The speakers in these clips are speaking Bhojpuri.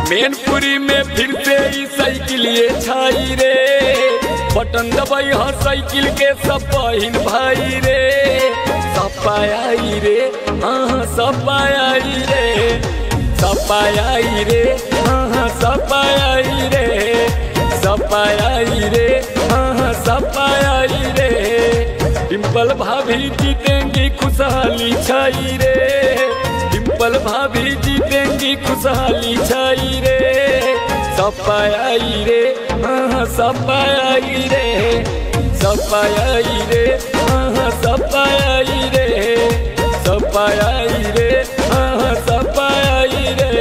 मैनपुरी में फिर से ई साइकिल ये छाई रे, बटन दबाई हाँ साइकिल के सब बहिन भाई रे। सपाई रे हाँ सपाई रे, सपाई रे हाँ सपाई रे, सपाई रे हाँ सपाई रे। डिम्पल भाभी जीतेंगी खुशहाली छाई रे, डिम्पल भाभी जीतेंगी खुशहाली छाई रे। सपाई रे हाँ सपाई रे, सपाई रे हाँ सपाई रे, सपाई रे हाँ सपाई रे।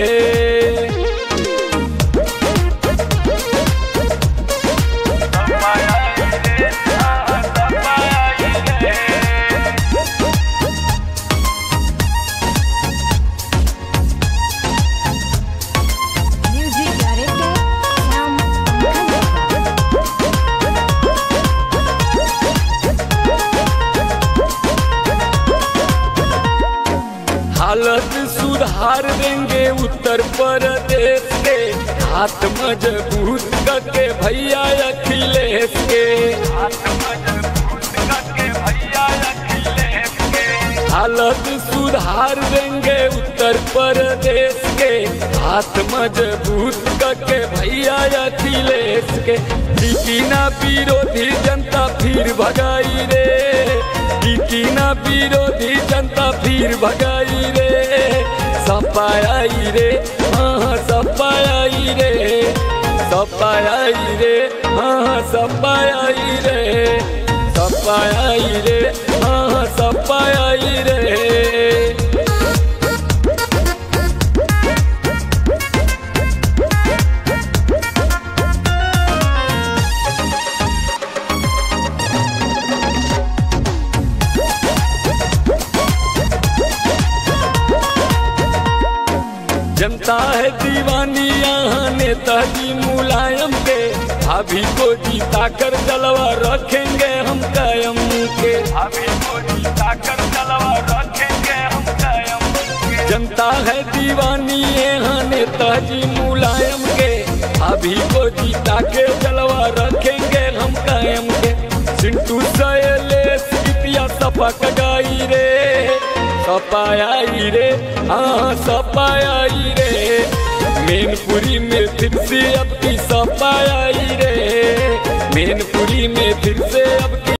हालत सुधार देंगे उत्तर प्रदेश के, हाथ मजबूत करके भैया अखिलेश के। हालत सुधार देंगे उत्तर प्रदेश के, हाथ मजबूत करके भैया अखिलेश के। ना विरोधी जनता फिर भगाई रे, ना विरोधी जनता फिर भगाई रे। सपाई रे हाँ सपाई रे, सपाई रे हाँ सपाई रे, सपाई रे हाँ सपाई रे। जनता है दीवानी यहाँ नेताजी मुलायम के, भाभी को जीता कर जलवा रखेंगे हम कायम के। भाभी को जीता कर जलवा रखेंगे हम कायम के। जनता है दीवानी यहाँ नेताजी मुलायम के, भाभी को जीता के जलवा रखेंगे हम कायम के। सिंटू सैलेश गीतिया सपक गाई रे, सपाई रे हाँ सपाई रे। मैनपुरी में फिर से अब की सपाई रे, मैनपुरी में फिर से अब की